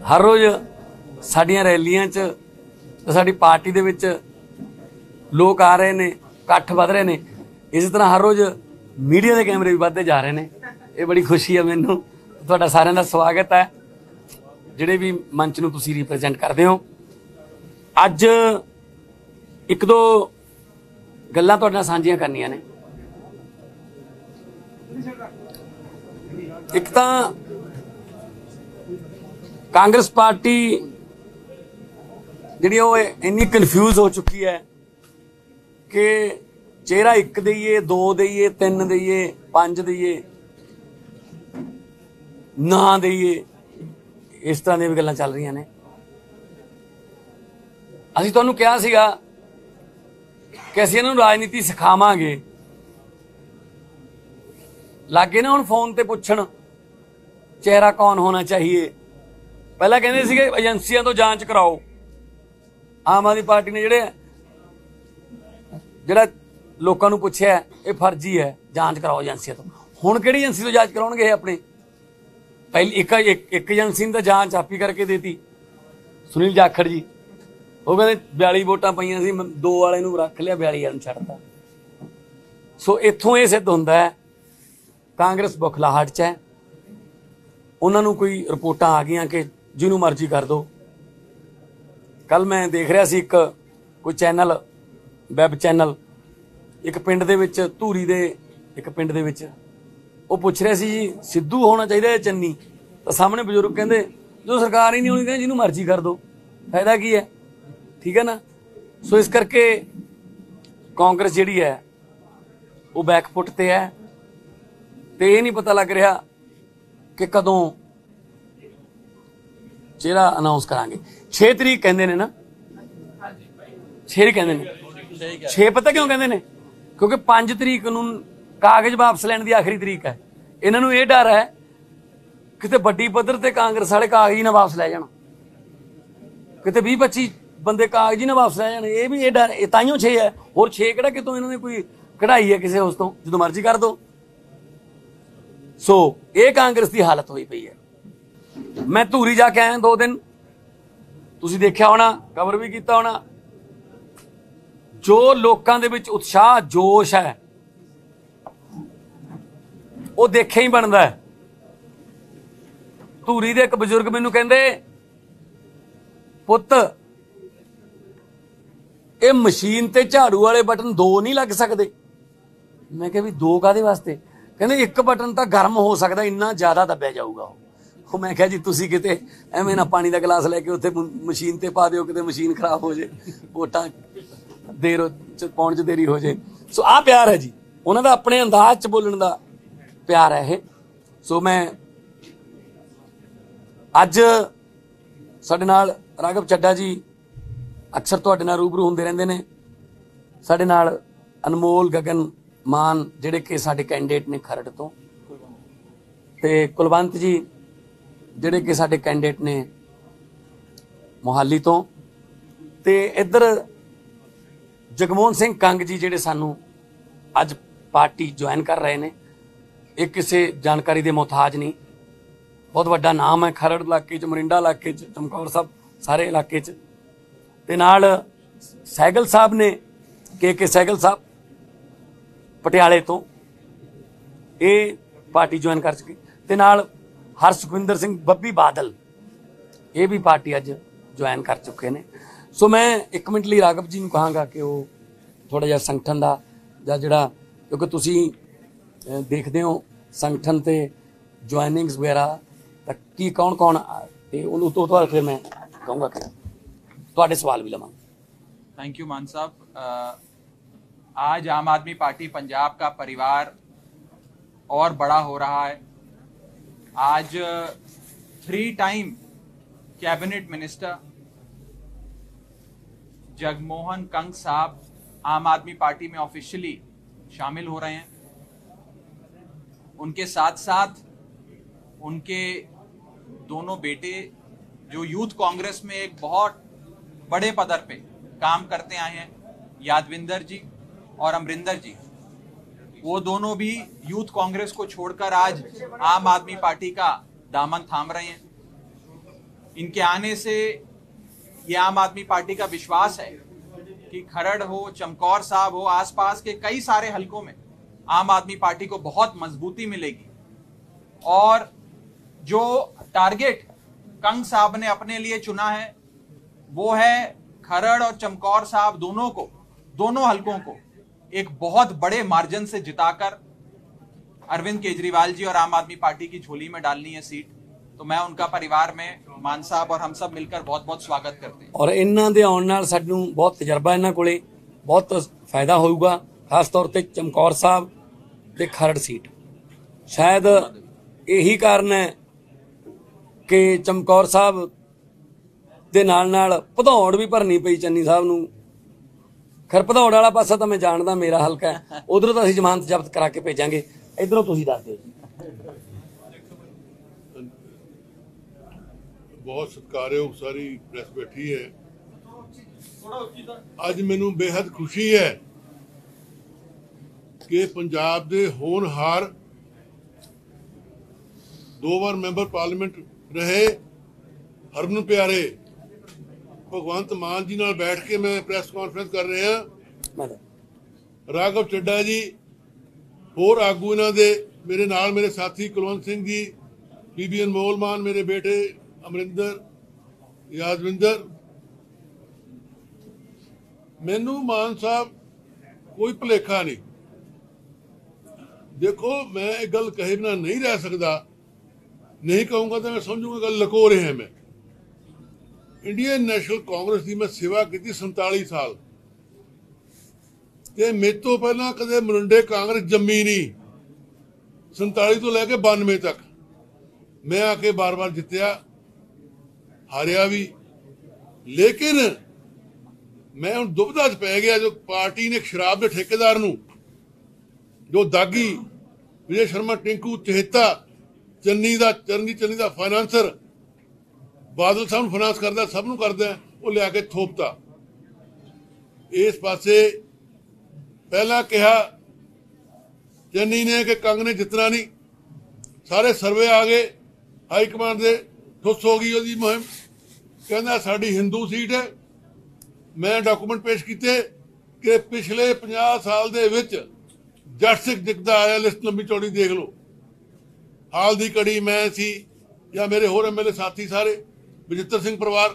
हर रोज़ साडियां रैलियां च साडी पार्टी दे विच लोग आ रहे ने, इकट्ठ वध रहे ने। इस तरह हर रोज़ मीडिया के कैमरे भी वधदे जा रहे हैं। ये बड़ी खुशी है मैनूं। तुहाडा सारिआं दा स्वागत है जिहड़े भी मंच नूं तुसीं रिप्रजेंट करदे हो। अज एक दो गल्लां तुहाडे नाल साझीआं करनियां ने। एक तां कांग्रेस पार्टी जिहड़ी ओह इन्नी कन्फ्यूज हो चुकी है कि चेहरा एक दईए, दो दईए, तीन दईए, 5 दईए, ना दईए, इस तरह दी भी गल्लां चल रही ने। असीं तुहानूं कहा सीगा कि असीं इन्हां नूं राजनीति सिखावांगे। लागे ना हुण फोन ते पुछण चेहरा कौन होना चाहिए। पहला कहंदे सीगे एजेंसियां तो जांच कराओ। आम आदमी पार्टी ने जिहड़ा लोकां नूं पुछिआ ये फर्जी है, जांच कराओ एजेंसियां तो। हुण किहड़ी एजेंसी तो जांच कराउणगे अपने? पहली एक एजेंसी ने तो जांच आप ही करके देती, सुनील जाखड़ जी। वो कहते 42 वोटां पईआं सी, 2 वाले नूं रख लिया, 42 वाले नूं छड्डता। सो इत्थों ये सिद्ध हुंदा है कांग्रेस बुखलाहट च है। उन्हां नूं कोई रिपोर्टां आ गईआं कि जिन्हों मर्जी कर दो। कल मैं देख रहा सी एक कोई चैनल, वैब चैनल, एक पिंड दे विच धूरी दे एक पिंड दे विच वो पुछ रहा सी जी सिद्धू होना चाहिए चन्नी। तो सामने बजुर्ग कहते जो सरकार ही नहीं होनी, कहते जिन्हों मर्जी कर दो, फायदा की है? ठीक है ना। सो इस करके कांग्रेस जिहड़ी है वो बैकफुट ते है ते ये नहीं पता लग रहा कि कदों चेहरा अनाउंस करांगे। 6 तरीक कहंदे ने ना, 6 कहंदे ने। 6 पता क्यों कहंदे ने? क्योंकि 5 तरीक नूं कागज वापस लैण दी आखिरी तरीक है। इन्हां नूं ये डर है किते वड्डी पद्धर ते कांग्रेस वाले कागज ही ना वापस लै जाण, किते 20-25 बंदे कागज ही ना वापस लै जाण। ये भी ये डर, ताइयों 6 है। होर 6 किहड़ा कितों इन्हां ने कोई कढ़ाई है किसी उस तो, जो मर्जी कर दो। सो ये कांग्रेस की हालत हुई पई है। मैं धूरी जाके आया 2 दिन, तुसीं देखिआ होना, कवर भी कीता होना। जो लोकां दे विच उत्साह जोश है वो देखे ही बनता है। धूरी दे एक बजुर्ग मैनूं कहंदे पुत्त ये मशीन ते झाड़ू वाले बटन 2 नहीं लग सकते। मैं कहा भी 2 काहदे वास्ते? कहंदे एक बटन तो गर्म हो सकता, इन्ना ज्यादा दबिया जाऊगा वो। मैं कहा जी तुसीं किते एवें ना पानी का गिलास लैके उत्थे मशीन ते पा दिओ, किते मशीन खराब हो जाए, वोटां देर पाउण च देरी हो जाए। सो आ प्यार है जी, उन्हां दा अपने अंदाज च बोलण दा प्यार है। सो मैं अज साडे नाल राघव चड्डा जी अक्सर तुहाडे नाल रूबरू हुंदे रहिंदे ने। साडे नाल अनमोल गगन मान जिहड़े कि साडे कैंडिडेट ने खरड़ तो, ते कुलवंत जी जिहड़े कि साडे कैंडिडेट ने मोहाली तो, ते इधर जगमोहन सिंह कंग जी जिहड़े सानू अज पार्टी ज्वाइन कर रहे हैं। ये किसी जानकारी के मुहताज नहीं, बहुत वड्डा नाम है खरड़ इलाके च, मरिंडा इलाके च, चमकौर साहब सारे इलाके च। ते नाल सहगल साहब ने के सहगल साहब पटियाले तो ये पार्टी ज्वाइन कर चुकी। ते नाल हरसुखविंदर सिंह बब्बी बादल ये भी पार्टी अज ज्वाइन कर चुके हैं। सो मैं 1 मिनट लिए राघव जी को कहांगा कि वो थोड़ा जिहा संगठन का जां जिहड़ा, क्योंकि तुसीं देखते हो संगठन ते ज्वाइनिंग्स वगैरह तां की कौन कौन, ते उन्होंने तो फिर मैं कहूँगा कि तुहाडे सवाल भी लवांगा। थैंक यू मान साहब। आज आम आदमी पार्टी पंजाब का परिवार और बड़ा हो रहा है। आज 3 time cabinet minister Jagmohan Kang साहब आम आदमी पार्टी में ऑफिशियली शामिल हो रहे हैं। उनके साथ साथ उनके दोनों बेटे जो यूथ कांग्रेस में एक बहुत बड़े पदर पे काम करते आए हैं, यादविंदर जी और अमरिंदर जी, वो दोनों भी यूथ कांग्रेस को छोड़कर आज आम आदमी पार्टी का दामन थाम रहे हैं। इनके आने से ये आम आदमी पार्टी का विश्वास है कि खरड़ हो, चमकौर साहब हो, आसपास के कई सारे हलकों में आम आदमी पार्टी को बहुत मजबूती मिलेगी। और जो टारगेट कंग साहब ने अपने लिए चुना है वो है खरड़ और चमकौर साहब दोनों हलकों को एक बहुत बड़े मार्जिन से जिताकर अरविंद केजरीवाल जी और आम आदमी पार्टी की झोली में डालनी है सीट। तो मैं उनका परिवार में मान साहब और हम सब मिलकर बहुत बहुत स्वागत करते हैं। ਔਰ ਇਹਨਾਂ ਦੇ ਆਉਣ ਨਾਲ ਸਾਨੂੰ ਬਹੁਤ ਤਜਰਬਾ ਇਹਨਾਂ ਕੋਲੇ ਬਹੁਤ ਫਾਇਦਾ ਹੋਊਗਾ, ਖਾਸ ਤੌਰ ਤੇ ਚਮਕੌਰ ਸਾਹਿਬ ਤੇ ਖਰੜ ਸੀਟ। ਸ਼ਾਇਦ ਇਹੀ ਕਾਰਨ ਹੈ ਕਿ ਚਮਕੌਰ ਸਾਹਿਬ ਦੇ ਨਾਲ ਭਦੌੜ ਵੀ ਭਰਨੀ ਪਈ ਚੰਨੀ ਸਾਹਿਬ ਨੂੰ। ਖਰ ਭਦੌੜ ਵਾਲਾ ਪਾਸਾ ਤਾਂ ਮੈਂ ਜਾਣਦਾ, ਮੇਰਾ ਹਲਕਾ ਹੈ, ਉਧਰੋਂ ਤਾਂ ਅਸੀਂ ਜ਼ਮਾਨਤ ਜ਼ਬਤ ਕਰਾ ਕੇ ਭੇਜਾਂਗੇ। ਇਧਰੋਂ ਤੁਸੀਂ ਦੱਸ ਦਿਓ। बहुत सत्कारयोग सारी प्रेस बैठी है। अज मैनू बेहद खुशी है कि पंजाब दे होनहार 2 बार मैंबर पार्लीमेंट रहे हरमन प्यारे भगवंत मान जी नाल बैठ के मैं प्रेस कॉन्फ्रेंस कर रहे हैं। राघव चड्डा जी होर आगू इन्हां दे मेरे नाल मेरे साथी कुलवंत सिंह जी, बीबी अनमोल मान, मेरे बेटे अमरिंदर, यादविंदर, मैनू मान साहब कोई भुलेखा नहीं। देखो मैं एक गल कहे बिना नहीं रह सकता, नहीं कहूँगा तो मैं समझूंगा गल लको रहे हैं। मैं इंडियन नेशनल कांग्रेस की मैं सेवा की 47 साल, ते मेरे तो पहला कदे मरुंडे कांग्रेस जम्मी नहीं। 47 तो लैके 92 तक मैं आके बार बार जितया, हारिया भी, लेकिन मैं हुण दुविधा च पै गया। जो पार्टी ने शराब के ठेकेदार नूं, जो दागी विजय शर्मा, टिंकू चहेता, चरणजीत चन्नी दा फाइनांसर, बादल साहब नूं फाइनांस करदा, सब नूं करदा, वो लिया के थोपता। इस पासे पहला कहा चन्नी ने कि कंग ने जितना नहीं, सारे सर्वे आ गए, हाई कमांड दे ठुस हो गई उसकी मुहिम। कहना साडी हिंदू सीट है। मैं डॉक्यूमेंट पेश किए कि पिछले 50 साल दे विच जट सिख दिखता आया, लिस्ट लंबी चौड़ी देख लो। हाल दी कड़ी मैं सी या मेरे होर MLA साथी सारे, बजित्तर सिंह परिवार।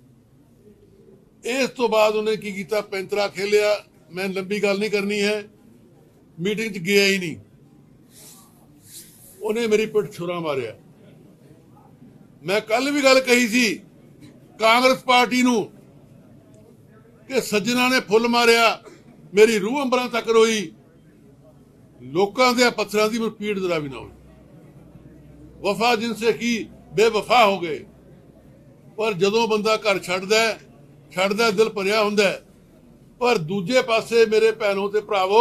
इस तो बाद उन्हें की कीता, पैंतरा खेलिया। मैं लंबी गल नहीं करनी है, मीटिंग च गया ही नहीं, उन्हें मेरी पिठ छुरा मारिया। मैं कल भी गल कही सी कांग्रेस पार्टी नूं कि सज्जना ने फुल मारिया, मेरी रूह अंबरां तक रोई, लोकां दे पत्थरां दी पीड़ जरा भी ना होई। वफा जिनसे की बेवफा हो गए। पर जदों बंदा घर छड्डदा दिल भरिया हुंदा है। पर दूजे पासे मेरे भैनों ते भरावो,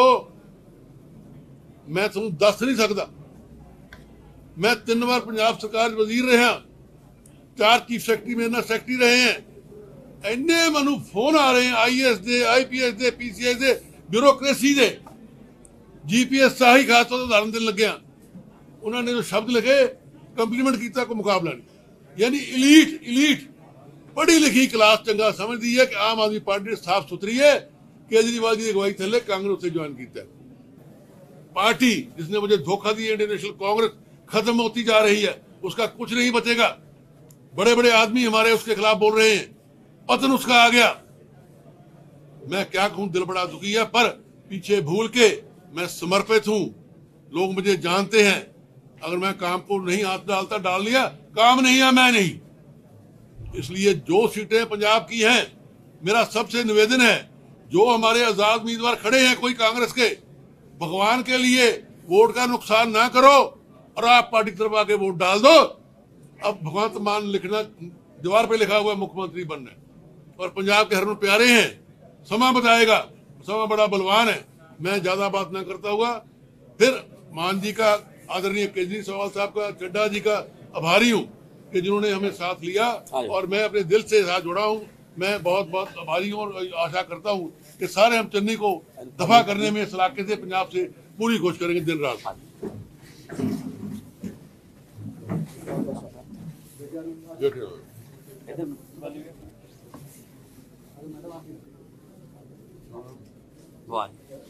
मैं तुहानूं दस नहीं सकदा, मैं 3 बार पंजाब सरकार वजीर रहा, 4 चीफ सैकटरी मेरे नाल सैकटरी रहे हैं। इन्ने मैनू फोन आ रहे हैं IAS दे, IPS दे, PCS दे, ब्यूरोक्रेसी दे, GPS साही खास तौर उदाहरण देन लग्या। उन्होंने जो शब्द लिखे, कंप्लीमेंट किया, कोई मुकाबला नहीं। यानी इलीट पढ़ी लिखी क्लास चंगा समझती है कि आम आदमी पार्टी साफ सुथरी है। केजरीवाल जी की अगवाई थले कांग्रेस से ज्वाइन किया। पार्टी जिसने मुझे धोखा दिया, इंडियन नेशनल कांग्रेस खत्म होती जा रही है, उसका कुछ नहीं बचेगा। बड़े बड़े आदमी हमारे उसके खिलाफ बोल रहे हैं, पतन उसका आ गया। मैं क्या कहूं, दिल बड़ा दुखी है। पर पीछे भूल के मैं समर्पित हूं, लोग मुझे जानते हैं। अगर मैं काम को नहीं हाथ डालता, डाल लिया, काम नहीं है, मैं नहीं। इसलिए जो सीटें पंजाब की हैं, मेरा सबसे निवेदन है, जो हमारे आजाद उम्मीदवार खड़े हैं कोई कांग्रेस के, भगवान के लिए वोट का नुकसान ना करो और आप पार्टी की तरफ आके वोट डाल दो। अब भगवंत मान लिखना, दीवार पे लिखा हुआ मुख्यमंत्री बनना है, और पंजाब के हरमन प्यारे हैं। समा बताएगा, समा बड़ा बलवान है। मैं ज्यादा बात ना करता हुआ फिर मान जी का, आदरणीय केजरीवाल साहब का, चड्डा जी का आभारी हूँ कि जिन्होंने हमें साथ लिया, और मैं अपने दिल से साथ जुड़ा हूँ। मैं बहुत बहुत आभारी हूँ और आशा करता हूँ कि सारे हम चन्नी को दफा करने में इस इलाके से, पंजाब से पूरी कोशिश करेंगे दिन रात। बैठे वाह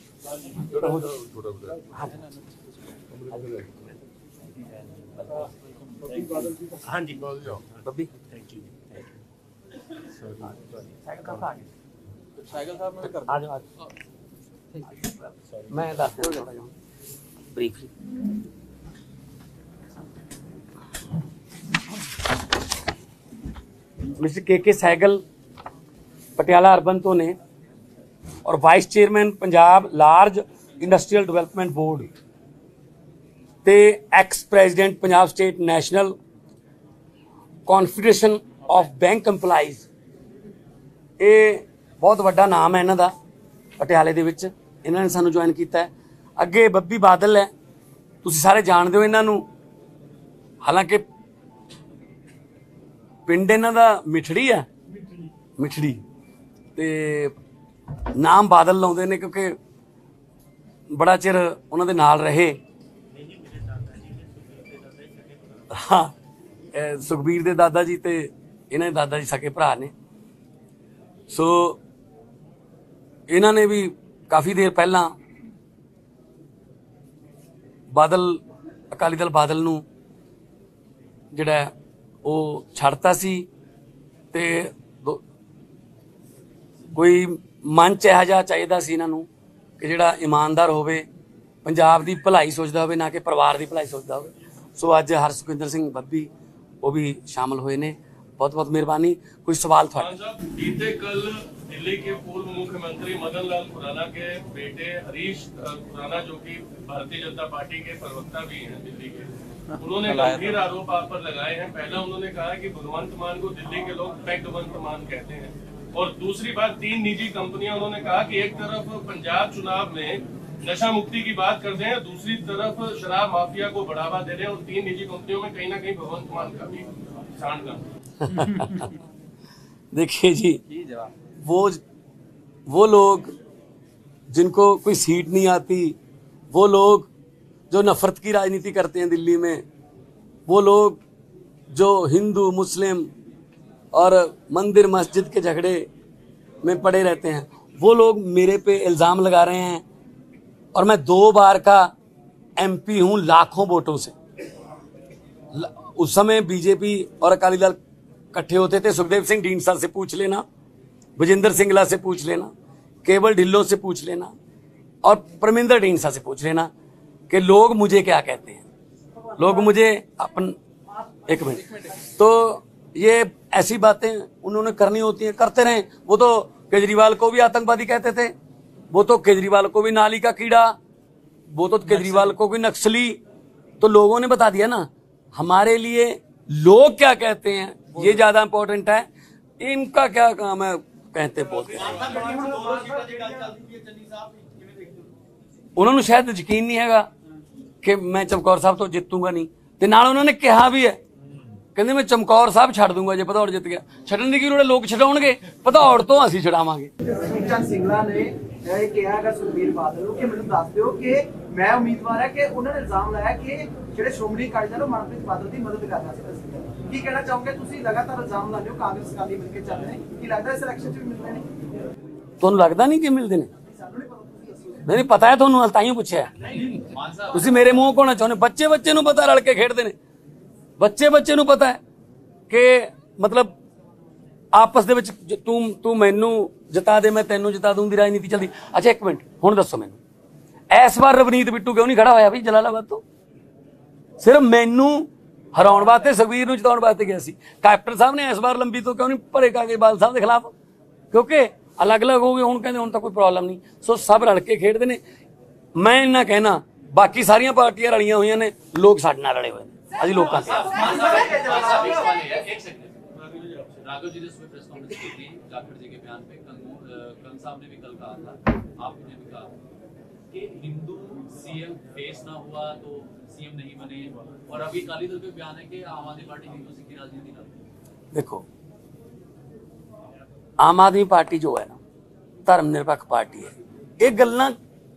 हाँ जी बब्बी थैंक यू साइकिल साहब मैं दस ब्रीफली मिस्टर के सहगल पटियाला अर्बन तो ने और vice chairman Punjab large industrial development board ते ex president Punjab state national confederation of bank employees ये बहुत वड्डा नाम है इन्हां दा पटियाले दे विच इन्हां ने सानू ज्वाइन कीता है। अगे बब्बी बादल है तुसीं सारे जानदे हो इन्हां नू हालांकि पिंड इन्हां दा मिठड़ी है मिठड़ी ते नाम बादल लाउंदे ने क्योंकि बड़ा चिर उन्हां दे नाल रहे। हाँ सुखबीर दे दादा जी ते इन्हां दे दादा जी सके भरा ने। सो इन्हां ने भी काफ़ी देर पहला बादल अकाली दल बादल नूं जिहड़ा वो छड्डता सी ते कोई मंच इहो जिहा चाहीदा सी इन्हां नूं कि जिहड़ा ईमानदार होवे पंजाब दी भलाई सोचदा होवे ना कि परिवार दी भलाई सोचदा होवे। सो अज हरसुखिंदर सिंह बब्बी वो भी शामिल हुए ने। बहुत बहुत मेहरबानी। कोई सवाल था? बीते कल दिल्ली के पूर्व मुख्यमंत्री मदन लाल खुराना के बेटे हरीश खुराना जो कि भारतीय जनता पार्टी के प्रवक्ता भी हैं दिल्ली के, उन्होंने गंभीर आरोप आप पर लगाए हैं। पहला उन्होंने कहा कि भगवंत मान को दिल्ली के लोग पैगवंत मान कहते हैं, और दूसरी बात 3 निजी कंपनियां उन्होंने कहा कि एक तरफ पंजाब चुनाव में नशा मुक्ति की बात करते हैं, दूसरी तरफ शराब माफिया को बढ़ावा दे रहे हैं, और 3 निजी कंपनियों में कहीं ना कहीं भगवंत मान का भी सांठगांठ। देखिए जी वो लोग जिनको कोई सीट नहीं आती, वो लोग जो नफरत की राजनीति करते हैं दिल्ली में, वो लोग जो हिंदू मुस्लिम और मंदिर मस्जिद के झगड़े में पड़े रहते हैं, वो लोग मेरे पे इल्ज़ाम लगा रहे हैं। और मैं 2 बार का एमपी हूं लाखों वोटों से। उस समय बीजेपी और अकाली दल इकट्ठे होते थे। सुखदेव सिंह ढींडसा से पूछ लेना, विजेंद्र सिंगला से पूछ लेना, केवल ढिल्लों से पूछ लेना और परमिंदर ढींडसा से पूछ लेना कि लोग मुझे क्या कहते हैं। लोग मुझे अपन एक मिनट, तो ये ऐसी बातें उन्होंने करनी होती हैं, करते रहे। वो तो केजरीवाल को भी आतंकवादी कहते थे, वो तो केजरीवाल को भी नाली का कीड़ा, वो तो केजरीवाल को भी नक्सली। तो लोगों ने बता दिया ना। हमारे लिए लोग क्या कहते हैं ये ज्यादा इंपॉर्टेंट है, इनका क्या काम है कहते बोलते हैं। उन्होंने शायद यकीन नहीं हैगा कि मैं चमकौर साहब तो जितूंगा नहीं, ते नाल उन्होंने कहा भी है, कहते मैं चमकौर साहब छड़ दूंगा जे भदौड़ जित गया। छड़न की लोड़, लोग छड़ाउणगे, भदौड़ तो असीं छड़ावांगे। सिंगला ने ਇਹ ਕਿਹਾ ਹੈਗਾ ਸੁਖਬੀਰ ਬਾਦਲ ਨੂੰ ਕਿ ਮੈਨੂੰ ਦੱਸ ਦਿਓ ਕਿ ਮੈਂ ਉਮੀਦਵਾਰ ਹੈ ਕਿ ਉਹਨਾਂ ਨੇ ਇਲਜ਼ਾਮ ਲਾਇਆ ਕਿ ਜਿਹੜੇ ਸ਼੍ਰੋਮਣੀ ਅਕਾਲੀ ਦਲ ਮਨਪ੍ਰੀਤ ਬਾਦਲ ਦੀ ਮਦਦ ਕਰ ਰਿਹਾ ਸੀ। ਕੀ ਕਹਿਣਾ ਚਾਹੋਗੇ? ਤੁਸੀਂ ਲਗਾਤਾਰ ਇਲਜ਼ਾਮ ਲਾਉਂਦੇ ਹੋ ਕਾਂਗਰਸ ਅਕਾਲੀ ਮਿਲ ਕੇ ਚੱਲ ਰਹੇ ਨੇ, ਕੀ ਲੱਗਦਾ ਇਸ ਇਲੈਕਸ਼ਨ 'ਚ ਵੀ ਮਿਲਣੇ ਨੇ? ਤੁਹਾਨੂੰ ਲੱਗਦਾ ਨਹੀਂ ਕਿ ਮਿਲਦੇ ਨੇ? ਨਹੀਂ ਪਤਾ ਹੈ ਤੁਹਾਨੂੰ, ਤਾਈਓ ਪੁੱਛਿਆ ਤੁਸੀਂ ਮੇਰੇ ਮੂੰਹ ਕੋਣਾ ਚਾਹੁੰਦੇ? ਬੱਚੇ ਨੂੰ ਪਤਾ, ਰਲ ਕੇ ਖੇਡਦੇ ਨੇ ਬੱਚੇ ਨੂੰ ਪਤਾ ਹੈ ਕਿ मतलब आपस ਦੇ ਵਿੱਚ ਤੂੰ ਮੈਨੂੰ ਜਿਤਾ ਦੇ ਮੈਂ ਤੈਨੂੰ ਜਿਤਾ ਦੂੰ ਦੀ ਰਾਜਨੀਤੀ ਚੱਲਦੀ। ਅੱਛਾ ਇੱਕ ਮਿੰਟ ਹੁਣ ਦੱਸੋ ਮੈਨੂੰ, ਇਸ ਵਾਰ ਰਵਨੀਤ ਬਿੱਟੂ ਕਿਉਂ ਨਹੀਂ ਖੜਾ ਹੋਇਆ ਵੀ ਜਲਾਲਾਬਾਦ ਤੋਂ? ਸਿਰਫ ਮੈਨੂੰ ਹਰਾਉਣ ਵਾਸਤੇ, ਸੁਖਬੀਰ ਨੂੰ ਜਿਤਾਉਣ ਵਾਸਤੇ ਗਿਆ ਸੀ। ਕੈਪਟਨ ਸਾਹਿਬ ਨੇ ਇਸ ਵਾਰ ਲੰਬੀ ਤੋਂ ਕਿਉਂ ਨਹੀਂ ਭਰੇ ਕਾਂਗੇ ਬਾਲ ਸਾਹਿਬ ਦੇ ਖਿਲਾਫ? ਕਿਉਂਕਿ ਅਲੱਗ-ਅਲੱਗ ਹੋ ਗਏ ਹੁਣ, ਕਹਿੰਦੇ ਹੁਣ ਤਾਂ ਕੋਈ ਪ੍ਰੋਬਲਮ ਨਹੀਂ। ਸੋ ਸਭ ਰਲ ਕੇ ਖੇਡਦੇ ਨੇ। ਮੈਂ ਇੰਨਾ ਕਹਿਣਾ, ਬਾਕੀ ਸਾਰੀਆਂ ਪਾਰਟੀਆਂ ਰਲੀਆਂ ਹੋਈਆਂ ਨੇ, ਲੋਕ ਸਾਡੇ ਨਾਲ ਰਲੇ ਹੋਏ ਨੇ, ਅਸੀਂ ਲੋਕਾਂ ਤੇ। राघव जी ने सुबह प्रेस कॉन्फ्रेंस की थी जाखड़ जी के बयान पे। कंग साहब ने भी कल कहा था, आपने भी कहा कि हिंदू सीएम फेस ना हुआ तो सीएम नहीं बने, और अभी अकाली दल पे बयान है कि आम आदमी पार्टी हिंदू सिख की राजनीति ना। देखो आम आदमी पार्टी जो है ना धर्मनिरपक्ष पार्टी है। ये गल्लां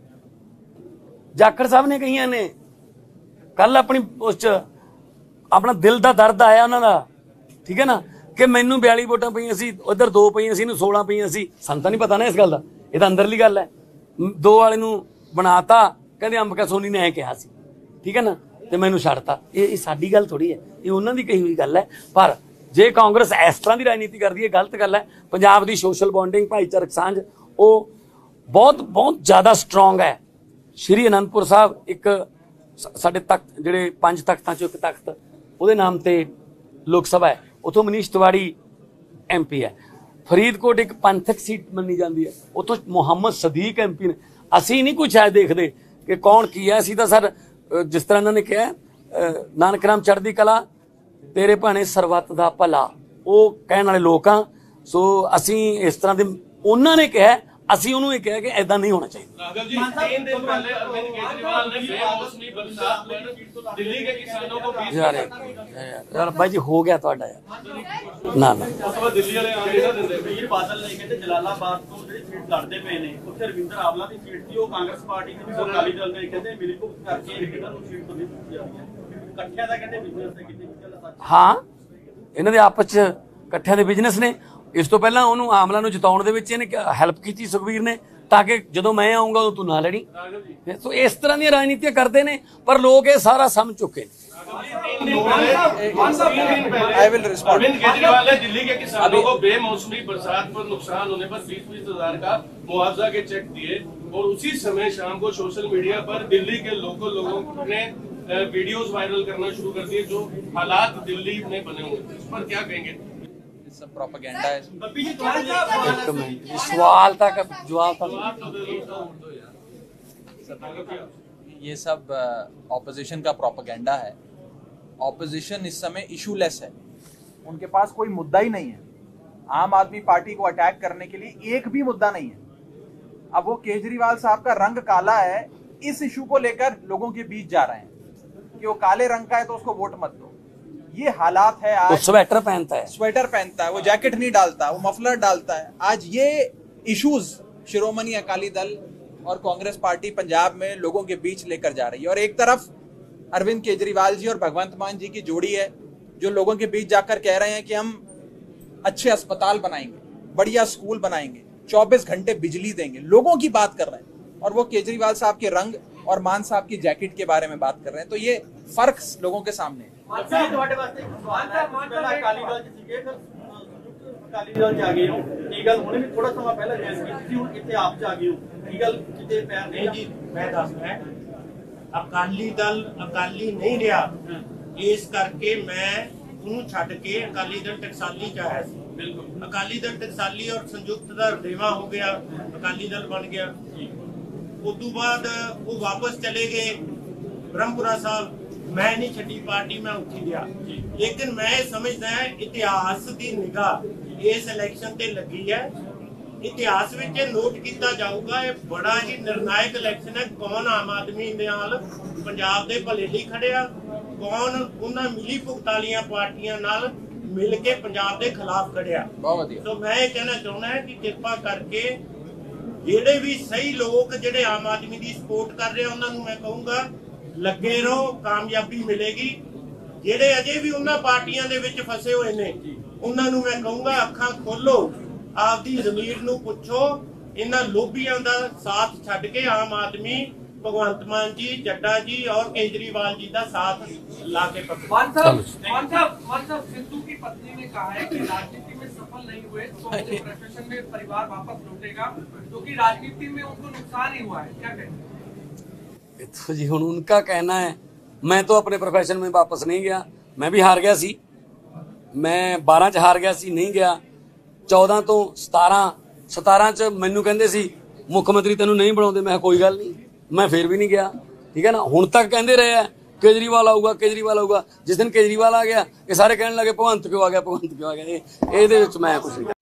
जाखड़ साहब ने कही ने। कल अपनी उस अपना दिल का दर्द आया उन्होंने, ठीक है ना, कि मैनू 42 वोटां पईआं सी, उधर 2 पईआं सी, 16 पईआं सी। ਸਾਨੂੰ ਤਾਂ नहीं पता ना इस गल का, ये तो अंदरली गल है। 2 वाले नू बनाता, कहते अंबिका सोनी ने ऐ कहा सी, ठीक है ना, तो मैनू छड्डता। ये साडी गल थोड़ी है, ये उन्हां दी कही हुई गल है। पर जे कांग्रेस इस तरह की राजनीति करती है, गलत गल है। पंजाब की सोशल बॉन्डिंग, भाईचारक सांझ वो बहुत बहुत ज़्यादा स्ट्रोंग है। श्री आनंदपुर साहब एक साडे तख्त जिहड़े 5 तख्तां चों एक तख्त ਉਹਦੇ नाम ते लोक सभा है, उतों मनीष तिवाड़ी MP है। फरीदकोट एक पंथक सीट मनी जाती है, उतों मुहम्मद सदीक MP ने। असी नहीं कुछ है देखते कि कौन की है, असी तो सर जिस तरह इन्होंने कहा नानक नाम चढ़दी कला तेरे भाने सरबत दा भला, वो कहने वाले लोग हाँ। सो असी इस तरह के उन्होंने कहा, ਅਸੀਂ ਉਹਨੂੰ ਇਹ ਕਿਹਾ ਕਿ ਐਦਾਂ ਨਹੀਂ ਹੋਣਾ ਚਾਹੀਦਾ। राघव जी 3 दिन पहले अरविंद केजरीवाल ने बेमौसमी बरसात पर दिल्ली के किसानों को 20 यार भाई जी हो गया ਤੁਹਾਡਾ ਯਾਰ ਨਾ ਨਾ दिल्ली वाले आने ना दिंदे। ਵੀਰ ਬਾਦਲ ਨੇ ਕਹਿੰਦੇ ਜਲਾਲਾਬਾਦ ਤੋਂ ਜਿਹੜੀ ਸੀਟ ਲੜਦੇ ਪਏ ਨੇ, ਉੱਥੇ ਰਵਿੰਦਰ ਆਵਲਾ ਦੀ ਸੀਟ ਸੀ, ਉਹ ਕਾਂਗਰਸ ਪਾਰਟੀ ਦੀ ਵੀ ਅਕਾਲੀ ਦਲ ਨੇ ਕਹਿੰਦੇ ਮਿਲੀ ਭੁਗਤ ਕਰਕੇ ਇਹਨਾਂ ਨੂੰ ਸੀਟ ਤੋਂ ਨਹੀਂ ਦਿੱਤੀ ਜਾ ਰਹੀ ਹੈ। ਇਕੱਠਿਆਂ ਦਾ ਕਹਿੰਦੇ ਬਿਜ਼ਨਸ ਹੈ, ਕਿਤੇ ਗੱਲ ਸੱਚ ਹਾਂ ਇਹਨਾਂ ਦੇ ਆਪਸ ਚ ਇਕੱਠਿਆਂ ਦੇ ਬਿਜ਼ਨਸ ਨੇ। ਇਸ ਤੋਂ ਪਹਿਲਾਂ ਉਹਨੂੰ ਆਮਲਾ ਨੂੰ ਜਿਤਾਉਣ ਦੇ ਵਿੱਚ ਇਹਨੇ ਹੈਲਪ ਕੀਤੀ ਸੁਖਬੀਰ ਨੇ, ਤਾਂ ਕਿ ਜਦੋਂ ਮੈਂ ਆਉਂਗਾ ਉਦੋਂ ਤੂੰ ਨਾ ਲੜੀ। ਸੋ ਇਸ ਤਰ੍ਹਾਂ ਦੀਆਂ ਰਾਜਨੀਤੀਆਂ ਕਰਦੇ ਨੇ, ਪਰ ਲੋਕ ਇਹ ਸਾਰਾ ਸਮਝ ਚੁੱਕੇ ਨੇ। अरविंद केजरीवाल ने दिल्ली के किसानों को बेमौसमी बरसात पर नुकसान होने पर 20-20 हजार का मुआवजा के चेक दिए, और उसी समय शाम को सोशल मीडिया पर दिल्ली के लोगों ने वीडियोस वायरल करना शुरू कर दिए जो हालात दिल्ली में बने हुए थे। इस पर क्या कहेंगे? सब प्रोपेगेंडा है। ਇੱਕ ਮਿੰਟ ਸਵਾਲ ਤੱਕ ਜਵਾਬ ਤੱਕ ये सब ऑपोजिशन का प्रोपेगेंडा है। ऑपोजिशन इस समय इशूलेस है, उनके पास कोई मुद्दा ही नहीं है। आम आदमी पार्टी को अटैक करने के लिए एक भी मुद्दा नहीं है। अब वो केजरीवाल साहब का रंग काला है, इस इशू को लेकर लोगों के बीच जा रहे हैं कि वो काले रंग का है तो उसको वोट मत दो। ये हालात है। आज स्वेटर पहनता है, स्वेटर पहनता है, वो जैकेट नहीं डालता, वो मफलर डालता है। आज ये इश्यूज शिरोमणि अकाली दल और कांग्रेस पार्टी पंजाब में लोगों के बीच लेकर जा रही है। और एक तरफ अरविंद केजरीवाल जी और भगवंत मान जी की जोड़ी है जो लोगों के बीच जाकर कह रहे हैं कि हम अच्छे अस्पताल बनाएंगे, बढ़िया स्कूल बनाएंगे, 24 घंटे बिजली देंगे, लोगों की बात कर रहे हैं। और वो केजरीवाल साहब के रंग और मान साहब की जैकेट के बारे में बात कर रहे हैं। तो ये फर्क लोगों के सामने है। ਤੁਹਾਡੇ ਵਾਸਤੇ ਇੱਕ ਸਵਾਲ ਹੈ। ਪਹਿਲਾਂ ਅਕਾਲੀ ਦਲ ਚ ਸੀਗੇ, ਫਿਰ ਅਕਾਲੀ ਦਲ ਚ ਆ ਗਏ ਹੋ, ਕੀ ਗੱਲ ਹੁਣੇ ਵੀ ਥੋੜਾ ਸਮਾਂ ਪਹਿਲਾਂ ਜੈਸ ਕੀਤੀ ਸੀ, ਹੁਣ ਕਿੱਥੇ ਆਪ ਚ ਆ ਗਏ ਹੋ, ਕੀ ਗੱਲ ਕਿਤੇ ਪੈਰ नहीं जी, मैं दसदा अकाली दल अकाली नहीं रहा, इस करके मैं ਉਹਨੂੰ ਛੱਡ ਕੇ ਅਕਾਲੀ ਦਲ ਟਕਸਾਲੀ ਚ ਆਇਆ ਸੀ। ਬਿਲਕੁਲ ਅਕਾਲੀ ਦਲ ਟਕਸਾਲੀ और संयुक्त ਦਾ ਰੇਵਾ ਹੋ ਗਿਆ, ਅਕਾਲੀ ਦਲ ਬਣ ਗਿਆ। ਉਸ ਤੋਂ ਬਾਅਦ ਉਹ ਵਾਪਸ ਚਲੇ ਗਏ ब्रह्मपुरा साहब। मैं नहीं छड़ी पार्टी, मैं उठी गया। लेकिन मैं समझदा है इतिहास की निगाह इस इलेक्शन ते लगी है। इतिहास विच नोट किया जाऊगा, ये बड़ा ही निर्णायक इलेक्शन है। कौन आम आदमी नाल पंजाब दे भले लई खड़िया, कौन उन्हां मिली भुगत वालियां पार्टियां नाल मिल के पंजाब दे खिलाफ खड़िया। बहुत वधिया। तो मैं ये कहना चाहना है कि कृपा करके ਜਿਹੜੇ ਵੀ ਸਹੀ ਲੋਕ ਜਿਹੜੇ ਆਮ ਆਦਮੀ ਦੀ ਸਪੋਰਟ ਕਰ ਰਹੇ ਉਹਨਾਂ ਨੂੰ ਮੈਂ ਕਹੂੰਗਾ ਲੱਗੇ ਰਹੋ, ਕਾਮਯਾਬੀ ਮਿਲੇਗੀ। ਜਿਹੜੇ ਅਜੇ ਵੀ ਉਹਨਾਂ ਪਾਰਟੀਆਂ ਦੇ ਵਿੱਚ ਫਸੇ ਹੋਏ ਨੇ ਉਹਨਾਂ ਨੂੰ ਮੈਂ ਕਹੂੰਗਾ ਅੱਖਾਂ ਖੋਲੋ, ਆਪਦੀ ਜ਼ਮੀਰ ਨੂੰ ਪੁੱਛੋ। ਇਹਨਾਂ ਲੋਭੀਆਂ ਦਾ ਸਾਥ ਛੱਡ ਕੇ ਆਮ ਆਦਮੀ भगवंत मान जी, चड्डा जी और केजरीवाल जी का साथ ला के मान साहब सिद्धू की पत्नी ने कहा है कि राजनीति में सफल नहीं हुए तो प्रोफेशन में परिवार वापस लौटेगा, क्योंकि राजनीति में उनको नुकसान ही हुआ है। क्या कहेंगे? तो जी हुण उनका कहना है, मैं तो अपने प्रोफेशन में वापस नहीं गया। मैं भी हार गया सी, मैं 12 च हार गया सी, नहीं गया। 14 तो 17 च मैनू कहंदे सी मुख मंत्री तेनू नहीं बनाउंदे, मैं कोई गल नहीं, मैं फिर भी नहीं गया। ठीक है ना। हुण तक कहते रहे हैं केजरीवाल आऊगा, केजरीवाल आऊगा। जिस दिन केजरीवाल आ गया ये सारे कहने लगे भगवंत क्यों आ गया, भगवंत क्यों आ गया। ये मैं कुछ नहीं।